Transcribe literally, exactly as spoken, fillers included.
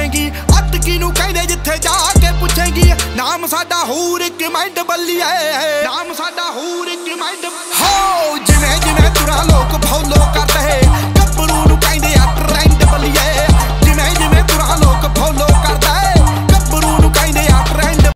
ਪੁੱਛेंगी ਅੱਤ ਕਿਨੂੰ ਕਹਿੰਦੇ ਜਿੱਥੇ ਜਾ ਕੇ ਪੁੱਛेंगी ਨਾਮ ਸਾਡਾ ਹੂਰ ਕਮੈਂਡ ਬੱਲੀਏ ਨਾਮ ਸਾਡਾ ਹੂਰ ਕਮੈਂਡ ਹੋ